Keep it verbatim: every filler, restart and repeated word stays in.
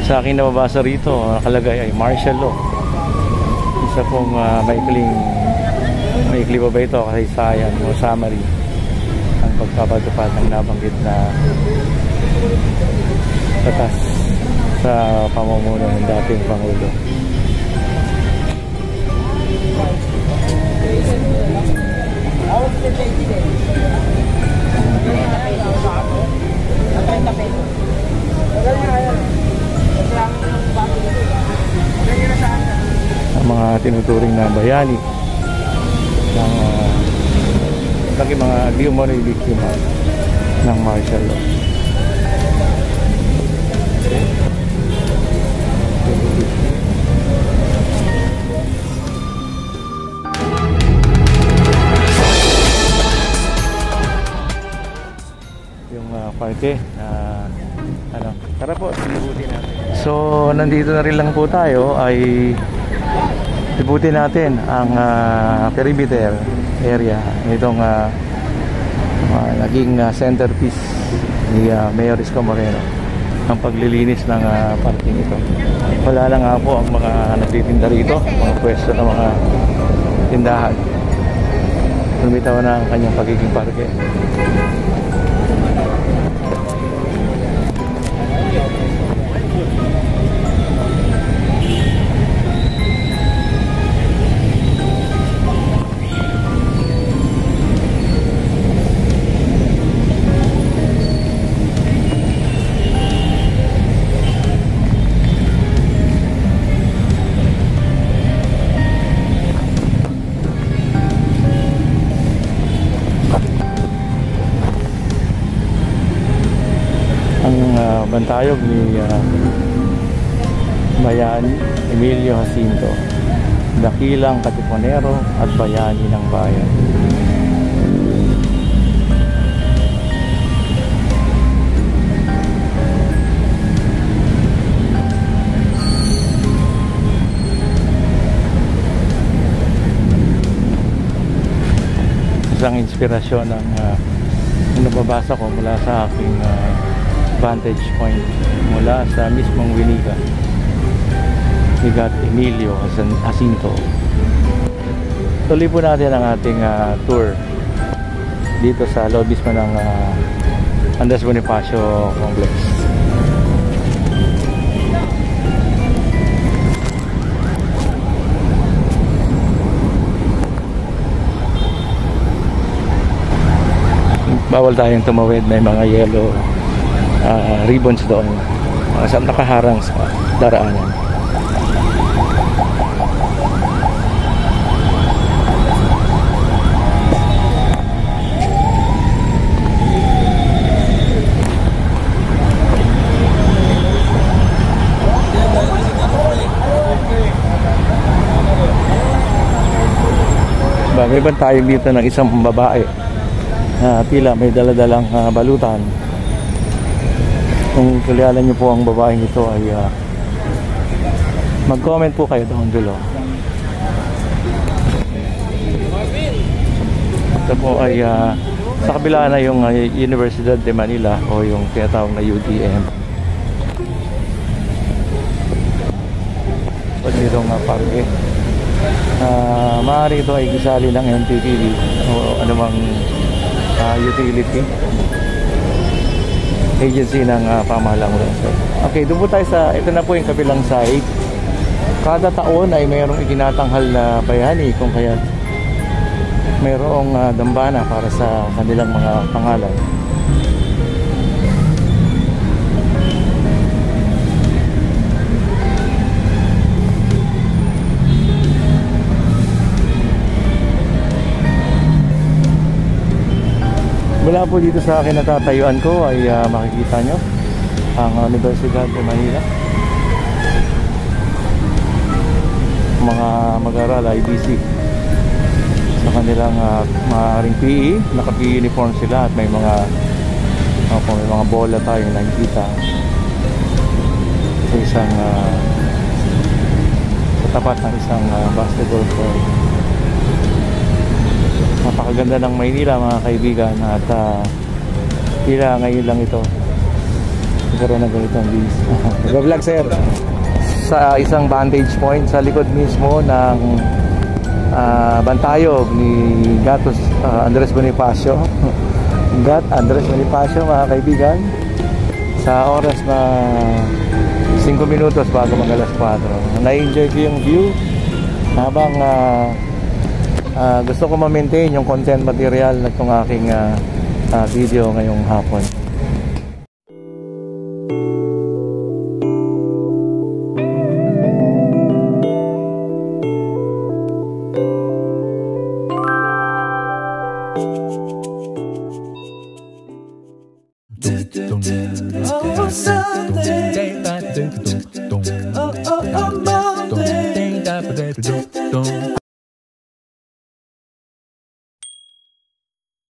sa akin nababasa rito, nakalagay ay martial law. Isa pong uh, maikling maikli pa ba ito kasaysayan o summary ang pagpapatupad ng nabanggit na batas sa pamumuno ng dating Pangulo. Ang mga tinuturing na bayani ng uh, lagi mga di umano'y biktima ng martial law. Yung uh, parke uh, ano, tara po, sinubutin natin. So nandito na rin lang po tayo ay sinubutin natin ang uh, perimeter area itong uh, uh, naging uh, centerpiece ni uh, Mayor Isko Moreno, ang paglilinis ng uh, parking ito. Wala lang nga po ang mga nagtitinda rito, mga pwesto ng mga tindahan. Lumitaw na ang kanyang pagiging parke. Bantayog ni uh, Bayani Emilio Jacinto, dakilang katipunero at bayani ng bayan. Isang inspirasyon ng uh, nababasa ko mula sa aking uh, vantage point mula sa mismong Winiga ni Gat Emilio Jacinto. Tuloy po natin ang ating uh, tour dito sa loob mismo ng uh, Andres Bonifacio Complex. Bawal tayong tumawid, may mga yellow Uh, ribbons doon uh, saan nakaharang sa daraanan. Bagay ba tayo dito ng isang babae na uh, tila may daladalang uh, balutan. Kung kilala niyo po ang babaeng ito ay uh, mag-comment po kayo doon dulo. Ito po ay uh, sa kabila na yung uh, Universidad de Manila o yung tinatawag na U D M. Pag nitong uh, parke uh, maaari ito ay gisali ng M P P D o anumang uh, utility agency ng uh, pamahalang lungsod. Okay, doon po tayo sa, ito na po yung kabilang side. Kada taon ay mayroong ikinatanghal na bayani kung kaya mayroong uh, dambana para sa kanilang mga pangalan. Mula po dito sa akin natatayuan ko ay uh, makikita nyo ang Universidad de Manila. Mga mag-aaral I B C sa kanilang uh, maaaring P E, naka-P E uniform sila at may mga uh, may mga bola tayong nakikita sa isang uh, sa tapat ng isang uh, basketball court. Napakaganda ng Maynila mga kaibigan at uh, tila ngayon lang ito nagkaroon ng ganitong views. Nag-vlog sir sa isang vantage point sa likod mismo ng uh, bantayog ni Gatos uh, Andres Bonifacio. Gat Andres Bonifacio mga kaibigan, sa oras na singko minutos bago mag alas kwatro. Na-enjoy ko yung view habang uh, uh, gusto ko ma-maintain yung content material na itong aking uh, uh, video ngayong hapon. Oh, Sunday. Oh, oh, oh, Monday.